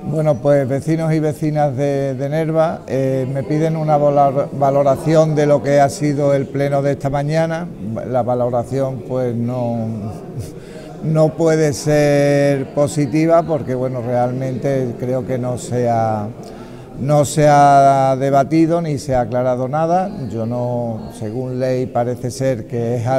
Bueno, pues vecinos y vecinas de Nerva me piden una valoración de lo que ha sido el pleno de esta mañana. La valoración pues no puede ser positiva porque bueno, realmente creo que no se ha debatido ni se ha aclarado nada. Yo no, según ley parece ser que es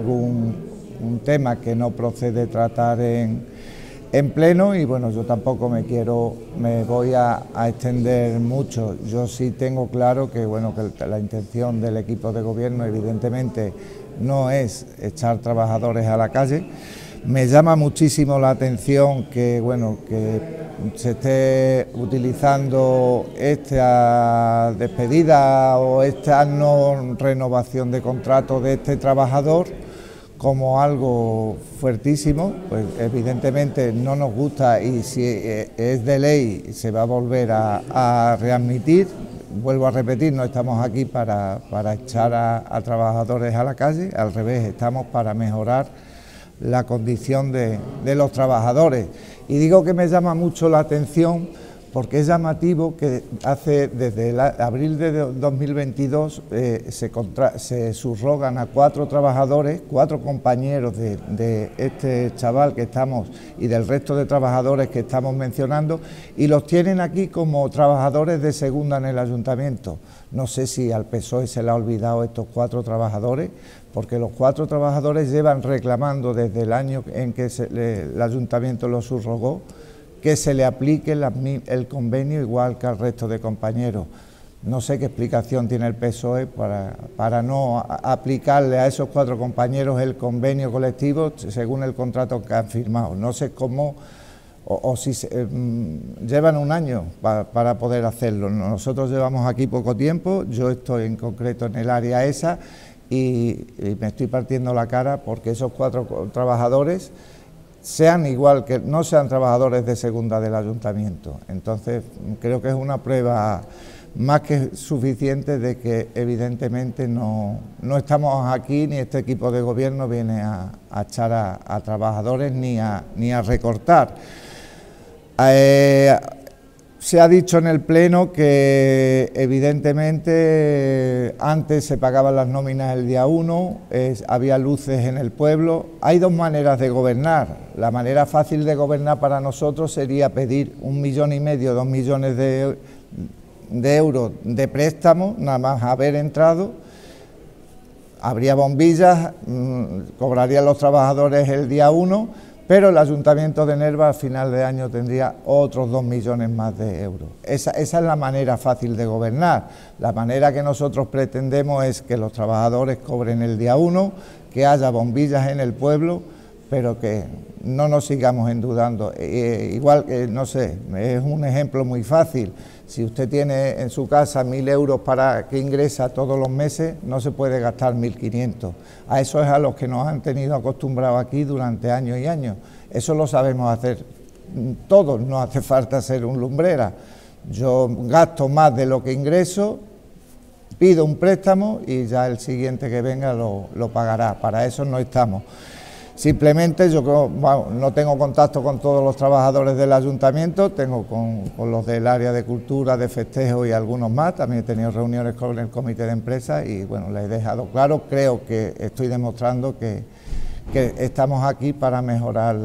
un tema que no procede tratar en pleno y bueno, yo tampoco me voy a extender mucho. Yo sí tengo claro que bueno, que la intención del equipo de gobierno evidentemente no es echar trabajadores a la calle. Me llama muchísimo la atención que bueno, que se esté utilizando esta despedida o esta no renovación de contrato de este trabajador como algo fuertísimo. Pues evidentemente no nos gusta y si es de ley se va a volver a readmitir. Vuelvo a repetir, no estamos aquí para echar a trabajadores a la calle, al revés, estamos para mejorar la condición de los trabajadores. Y digo que me llama mucho la atención porque es llamativo que desde abril de 2022 se subrogan a 4 trabajadores, 4 compañeros de este chaval que estamos y del resto de trabajadores que estamos mencionando, y los tienen aquí como trabajadores de segunda en el ayuntamiento. No sé si al PSOE se le ha olvidado estos 4 trabajadores, porque los 4 trabajadores llevan reclamando desde el año en que el ayuntamiento los subrogó que se le aplique el convenio igual que al resto de compañeros. No sé qué explicación tiene el PSOE para no aplicarle a esos 4 compañeros el convenio colectivo según el contrato que han firmado. No sé cómo o si llevan un año para poder hacerlo. Nosotros llevamos aquí poco tiempo, yo estoy en concreto en el área esa y me estoy partiendo la cara porque esos 4 trabajadores sean igual, que no sean trabajadores de segunda del ayuntamiento. Entonces creo que es una prueba más que suficiente de que evidentemente no estamos aquí, ni este equipo de gobierno viene a echar a trabajadores ni a recortar. Se ha dicho en el Pleno que evidentemente antes se pagaban las nóminas el día 1, había luces en el pueblo. Hay 2 maneras de gobernar. La manera fácil de gobernar para nosotros sería pedir 1,5 millones, 2 millones de euros de préstamo, nada más haber entrado. Habría bombillas, cobrarían los trabajadores el día 1, pero el Ayuntamiento de Nerva al final de año tendría otros 2 millones más de euros. Esa es la manera fácil de gobernar. La manera que nosotros pretendemos es que los trabajadores cobren el día 1, que haya bombillas en el pueblo, pero que no nos sigamos endeudando. Igual que, no sé, es un ejemplo muy fácil. Si usted tiene en su casa 1.000 euros para que ingresa todos los meses, no se puede gastar 1.500. A eso es a los que nos han tenido acostumbrados aquí durante años y años. Eso lo sabemos hacer todos, no hace falta ser un lumbrera. Yo gasto más de lo que ingreso, pido un préstamo y ya el siguiente que venga lo pagará. Para eso no estamos. Simplemente yo bueno, no tengo contacto con todos los trabajadores del ayuntamiento, tengo con los del área de cultura, de festejo y algunos más. También he tenido reuniones con el comité de empresa y bueno, les he dejado claro, creo que estoy demostrando que estamos aquí para mejorar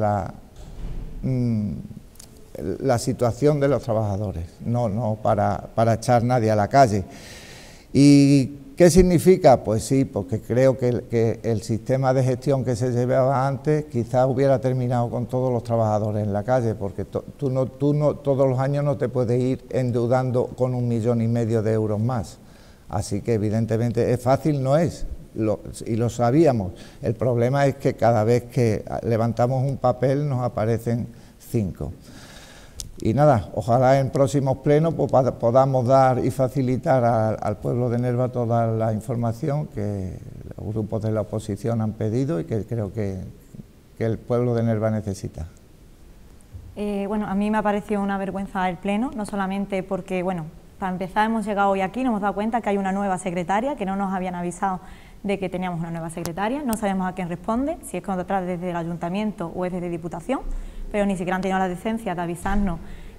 la situación de los trabajadores, no para echar nadie a la calle. ¿Y qué significa? Pues sí, porque creo que el sistema de gestión que se llevaba antes quizás hubiera terminado con todos los trabajadores en la calle, porque tú no todos los años no te puedes ir endeudando con 1,5 millones de euros más. Así que evidentemente es fácil, no es, y lo sabíamos. El problema es que cada vez que levantamos un papel nos aparecen 5. Y nada, ojalá en próximos plenos pues, podamos dar y facilitar al pueblo de Nerva toda la información que los grupos de la oposición han pedido y que creo que el pueblo de Nerva necesita. Bueno, a mí me ha parecido una vergüenza el pleno, no solamente porque, bueno, para empezar hemos llegado hoy aquí, nos hemos dado cuenta que hay una nueva secretaria, que no nos habían avisado de que teníamos una nueva secretaria, no sabemos a quién responde, si es contratada desde el ayuntamiento o es desde Diputación, pero ni siquiera han tenido la decencia de avisarnos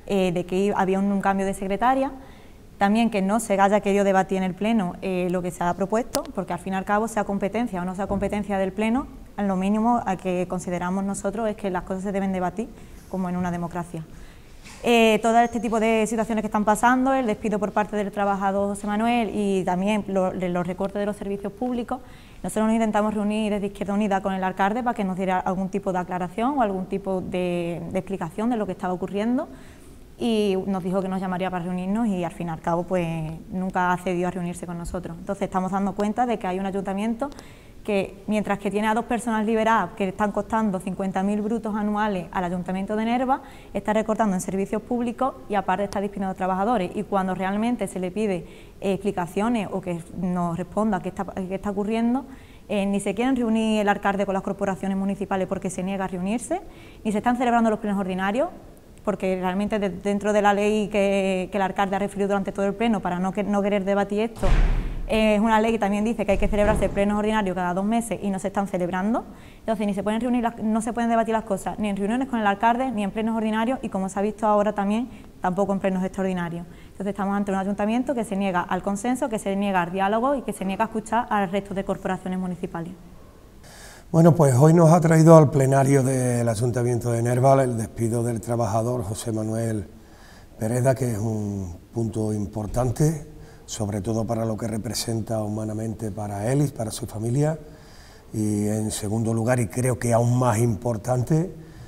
de que había un cambio de secretaria. También que no se haya querido debatir en el Pleno lo que se ha propuesto, porque al fin y al cabo, sea competencia o no sea competencia del Pleno, lo mínimo a que consideramos nosotros es que las cosas se deben debatir como en una democracia. Todo este tipo de situaciones que están pasando, el despido por parte del trabajador José Manuel y también los recortes de los servicios públicos, nosotros nos intentamos reunir desde Izquierda Unida con el alcalde para que nos diera algún tipo de aclaración o algún tipo de explicación de lo que estaba ocurriendo, y nos dijo que nos llamaría para reunirnos y al fin y al cabo pues nunca ha accedido a reunirse con nosotros. Entonces estamos dando cuenta de que hay un ayuntamiento que, mientras que tiene a 2 personas liberadas que están costando 50.000 brutos anuales al Ayuntamiento de Nerva, está recortando en servicios públicos y aparte está despidiendo trabajadores, y cuando realmente se le pide explicaciones o que nos responda qué está ocurriendo, ni se quieren reunir el alcalde con las corporaciones municipales porque se niega a reunirse, ni se están celebrando los plenos ordinarios, porque realmente dentro de la ley que el alcalde ha referido durante todo el pleno para no querer debatir esto, es una ley que también dice que hay que celebrarse plenos ordinarios cada 2 meses y no se están celebrando. Entonces ni se pueden reunir, no se pueden debatir las cosas ni en reuniones con el alcalde, ni en plenos ordinarios, y como se ha visto ahora también, tampoco en plenos extraordinarios. Entonces estamos ante un ayuntamiento que se niega al consenso, que se niega al diálogo y que se niega a escuchar al resto de corporaciones municipales. Bueno, pues hoy nos ha traído al plenario del Ayuntamiento de Nerva el despido del trabajador José Manuel Pereda, que es un punto importante, sobre todo para lo que representa humanamente para él y para su familia, y en segundo lugar, y creo que aún más importante,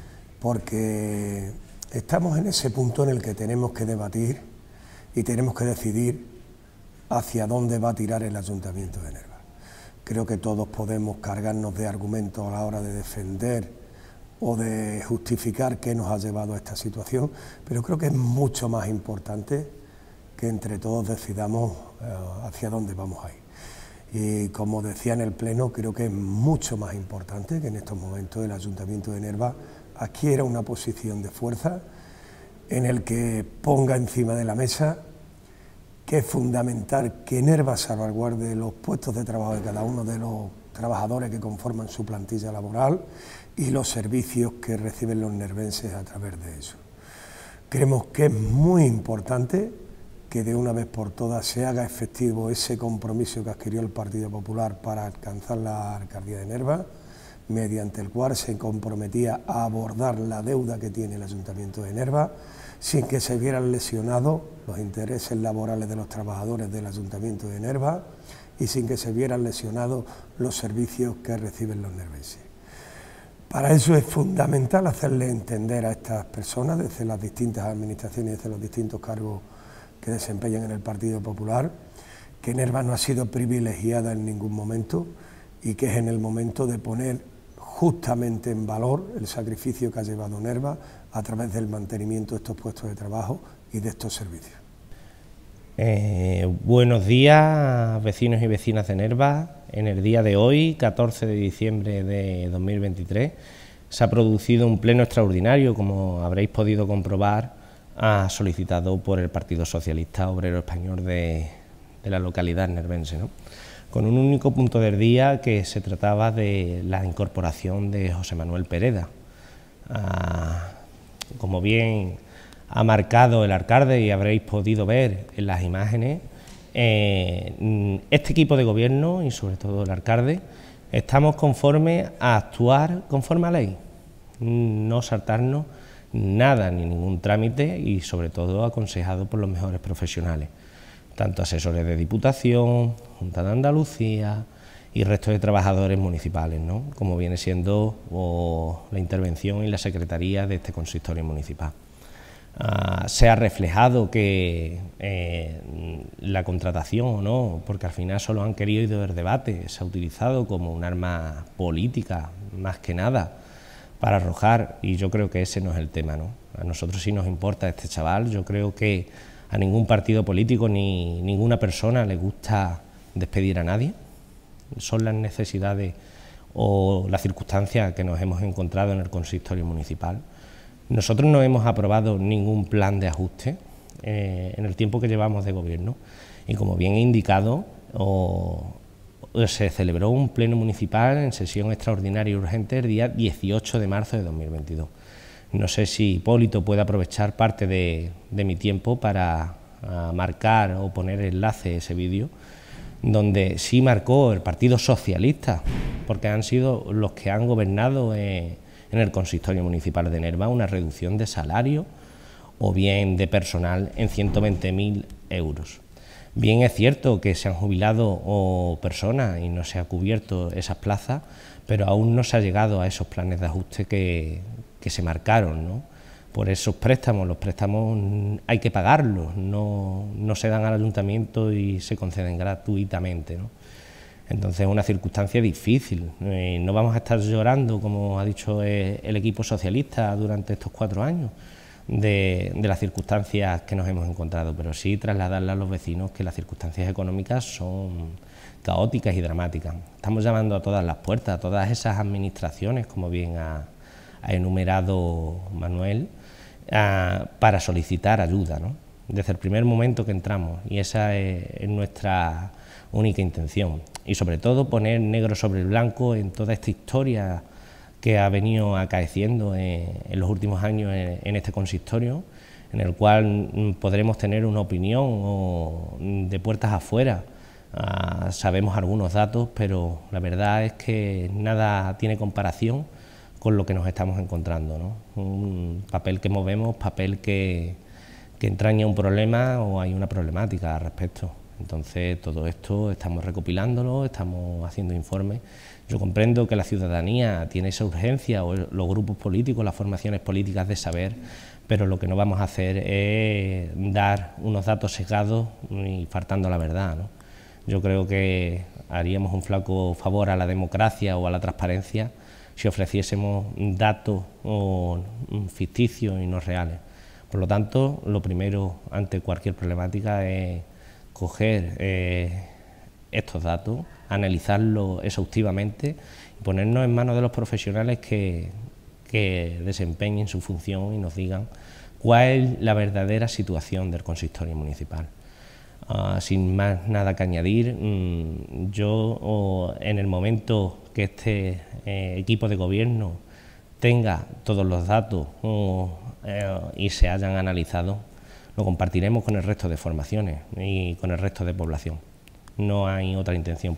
porque estamos en ese punto en el que tenemos que debatir y tenemos que decidir hacia dónde va a tirar el Ayuntamiento de Nerva. Creo que todos podemos cargarnos de argumentos a la hora de defender o de justificar qué nos ha llevado a esta situación, pero creo que es mucho más importante que entre todos decidamos hacia dónde vamos a ir. Y como decía en el Pleno, creo que es mucho más importante que en estos momentos el Ayuntamiento de Nerva adquiera una posición de fuerza en el que ponga encima de la mesa que es fundamental que Nerva salvaguarde los puestos de trabajo de cada uno de los trabajadores que conforman su plantilla laboral y los servicios que reciben los nervenses a través de eso. Creemos que es muy importante que de una vez por todas se haga efectivo ese compromiso que adquirió el Partido Popular para alcanzar la alcaldía de Nerva, mediante el cual se comprometía a abordar la deuda que tiene el Ayuntamiento de Nerva, sin que se vieran lesionados los intereses laborales de los trabajadores del Ayuntamiento de Nerva y sin que se vieran lesionados los servicios que reciben los nervenses. Para eso es fundamental hacerle entender a estas personas, desde las distintas administraciones y desde los distintos cargos que desempeñan en el Partido Popular, que Nerva no ha sido privilegiada en ningún momento y que es en el momento de poner justamente en valor el sacrificio que ha llevado Nerva a través del mantenimiento de estos puestos de trabajo y de estos servicios. Buenos días, vecinos y vecinas de Nerva. En el día de hoy, 14 de diciembre de 2023, se ha producido un pleno extraordinario, como habréis podido comprobar, solicitado por el Partido Socialista Obrero Español de la localidad nervense, ¿no? Con un único punto del día, que se trataba de la incorporación de José Manuel Pereda. Como bien ha marcado el alcalde y habréis podido ver en las imágenes, este equipo de gobierno y sobre todo el alcalde estamos conformes a actuar conforme a ley, no saltarnos nada ni ningún trámite y sobre todo aconsejado por los mejores profesionales, tanto asesores de Diputación, Junta de Andalucía y resto de trabajadores municipales, ¿no? Como viene siendo la intervención y la secretaría de este consistorio municipal. Se ha reflejado que la contratación o no, porque al final solo han querido ir del debate, se ha utilizado como un arma política más que nada para arrojar, y yo creo que ese no es el tema, ¿no? A nosotros sí nos importa este chaval. Yo creo que a ningún partido político ni ninguna persona le gusta despedir a nadie. Son las necesidades o las circunstancias que nos hemos encontrado en el consistorio municipal. Nosotros no hemos aprobado ningún plan de ajuste en el tiempo que llevamos de gobierno y, como bien he indicado, se celebró un pleno municipal en sesión extraordinaria y urgente el día 18 de marzo de 2022. No sé si Hipólito puede aprovechar parte de mi tiempo para marcar o poner enlace a ese vídeo, donde sí marcó el Partido Socialista, porque han sido los que han gobernado en el Consistorio Municipal de Nerva, una reducción de salario o bien de personal en 120.000 euros. Bien es cierto que se han jubilado personas y no se ha cubierto esas plazas, pero aún no se ha llegado a esos planes de ajuste que se marcaron, ¿no? Por esos préstamos, los préstamos hay que pagarlos, no se dan al ayuntamiento y se conceden gratuitamente, ¿no? Entonces es una circunstancia difícil, no vamos a estar llorando, como ha dicho el equipo socialista durante estos 4 años, de las circunstancias que nos hemos encontrado, pero sí trasladarle a los vecinos que las circunstancias económicas son caóticas y dramáticas. Estamos llamando a todas las puertas, a todas esas administraciones, como bien ha enumerado Manuel, para solicitar ayuda, ¿no? Desde el primer momento que entramos, y esa es nuestra única intención, y sobre todo poner negro sobre blanco en toda esta historia que ha venido acaeciendo en los últimos años en este consistorio, en el cual podremos tener una opinión de puertas afuera. Sabemos algunos datos, pero la verdad es que nada tiene comparación con lo que nos estamos encontrando, ¿no? Un papel que movemos, papel que entraña un problema o hay una problemática al respecto. Entonces todo esto estamos recopilándolo, estamos haciendo informes. Yo comprendo que la ciudadanía tiene esa urgencia, o los grupos políticos, las formaciones políticas, de saber, pero lo que no vamos a hacer es dar unos datos sesgados y faltando la verdad, ¿no? Yo creo que haríamos un flaco favor a la democracia o a la transparencia si ofreciésemos datos ficticios y no reales. Por lo tanto, lo primero ante cualquier problemática es coger estos datos, analizarlos exhaustivamente y ponernos en manos de los profesionales que desempeñen su función y nos digan cuál es la verdadera situación del consistorio municipal. Sin más nada que añadir, yo en el momento que este equipo de gobierno tenga todos los datos y se hayan analizado, lo compartiremos con el resto de formaciones y con el resto de población. No hay otra intención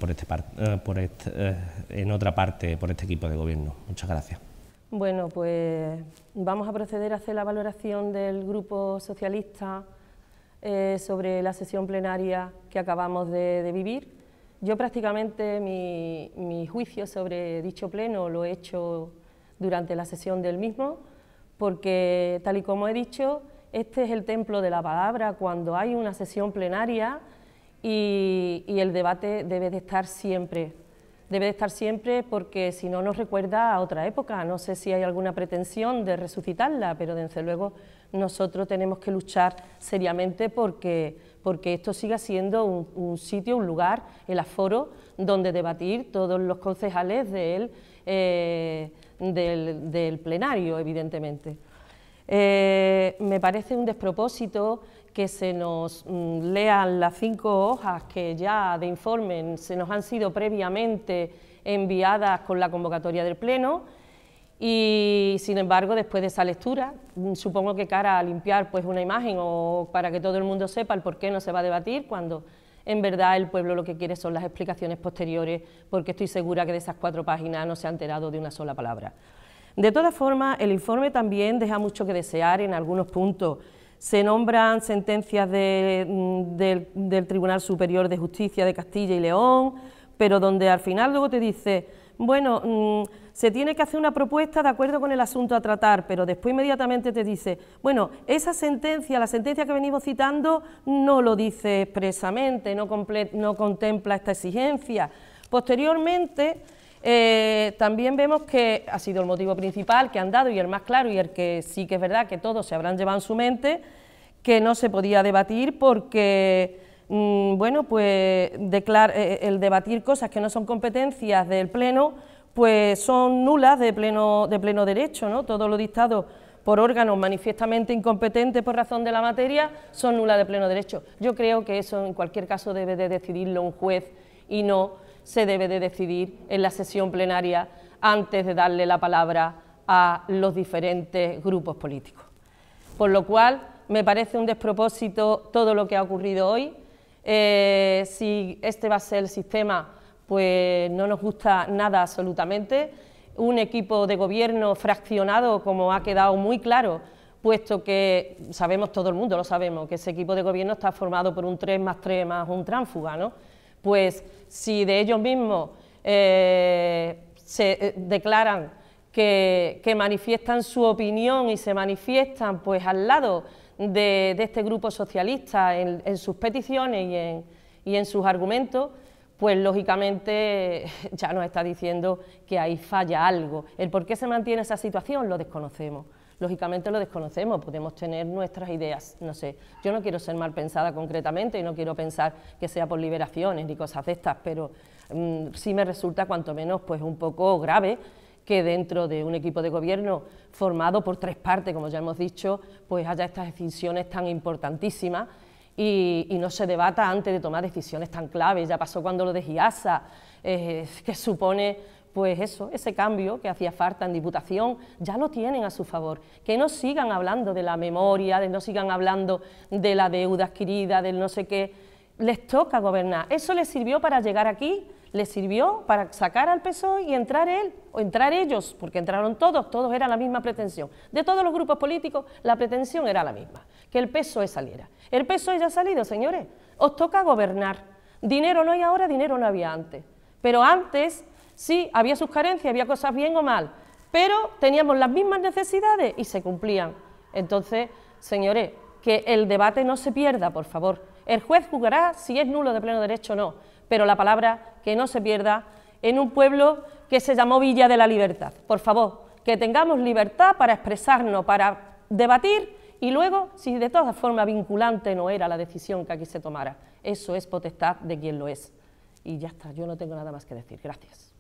en otra parte por este equipo de gobierno. Muchas gracias. Bueno, pues vamos a proceder a hacer la valoración del Grupo Socialista sobre la sesión plenaria que acabamos de vivir. Yo prácticamente mi juicio sobre dicho pleno lo he hecho durante la sesión del mismo, porque tal y como he dicho, este es el templo de la palabra cuando hay una sesión plenaria y el debate debe de estar siempre. Debe de estar siempre porque si no nos recuerda a otra época. No sé si hay alguna pretensión de resucitarla, pero desde luego nosotros tenemos que luchar seriamente porque esto siga siendo un sitio, un lugar, el aforo, donde debatir todos los concejales del plenario, evidentemente. Me parece un despropósito que se nos lean las 5 hojas que ya de informe se nos han sido previamente enviadas con la convocatoria del Pleno y, sin embargo, después de esa lectura, supongo que cara a limpiar pues una imagen o para que todo el mundo sepa el por qué no se va a debatir, cuando en verdad el pueblo lo que quiere son las explicaciones posteriores, porque estoy segura que de esas 4 páginas no se ha enterado de una sola palabra. De todas formas, el informe también deja mucho que desear en algunos puntos. Se nombran sentencias del Tribunal Superior de Justicia de Castilla y León, pero donde al final luego te dice, bueno, se tiene que hacer una propuesta de acuerdo con el asunto a tratar, pero después inmediatamente te dice, bueno, esa sentencia, la sentencia que venimos citando, no lo dice expresamente, no contempla esta exigencia. Posteriormente, también vemos que ha sido el motivo principal que han dado y el más claro y el que sí que es verdad que todos se habrán llevado en su mente, que no se podía debatir porque, bueno, pues el debatir cosas que no son competencias del Pleno, pues son nulas de pleno derecho, ¿no? Todo lo dictado por órganos manifiestamente incompetentes por razón de la materia son nulas de pleno derecho. Yo creo que eso en cualquier caso debe de decidirlo un juez y no se debe de decidir en la sesión plenaria antes de darle la palabra a los diferentes grupos políticos. Por lo cual, me parece un despropósito todo lo que ha ocurrido hoy. Si este va a ser el sistema, pues no nos gusta nada absolutamente. Un equipo de gobierno fraccionado, como ha quedado muy claro, puesto que sabemos, todo el mundo lo sabemos, que ese equipo de gobierno está formado por un 3 más 3 más un tránsfuga, ¿no? Pues si de ellos mismos se declaran que manifiestan su opinión y se manifiestan pues al lado de este grupo socialista en sus peticiones y en sus argumentos, pues lógicamente ya nos está diciendo que ahí falla algo. El por qué se mantiene esa situación lo desconocemos. Lógicamente lo desconocemos, podemos tener nuestras ideas, no sé, yo no quiero ser mal pensada concretamente y no quiero pensar que sea por liberaciones ni cosas de estas, pero sí me resulta cuanto menos pues un poco grave que dentro de un equipo de gobierno formado por 3 partes, como ya hemos dicho, pues haya estas decisiones tan importantísimas y no se debata antes de tomar decisiones tan claves. Ya pasó cuando lo de Giasa, que supone pues eso, ese cambio que hacía falta en Diputación, ya lo tienen a su favor. Que no sigan hablando de la memoria, no sigan hablando de la deuda adquirida, del no sé qué. Les toca gobernar. Eso les sirvió para llegar aquí, les sirvió para sacar al PSOE y entrar él, o entrar ellos, porque entraron todos eran la misma pretensión. De todos los grupos políticos, la pretensión era la misma, que el PSOE saliera. El PSOE ya ha salido, señores, os toca gobernar. Dinero no hay ahora, dinero no había antes. Pero antes sí, había sus carencias, había cosas bien o mal, pero teníamos las mismas necesidades y se cumplían. Entonces, señores, que el debate no se pierda, por favor. El juez juzgará si es nulo de pleno derecho o no, pero la palabra que no se pierda en un pueblo que se llamó Villa de la Libertad. Por favor, que tengamos libertad para expresarnos, para debatir y luego, si de todas formas vinculante no era la decisión que aquí se tomara, eso es potestad de quien lo es. Y ya está, yo no tengo nada más que decir. Gracias.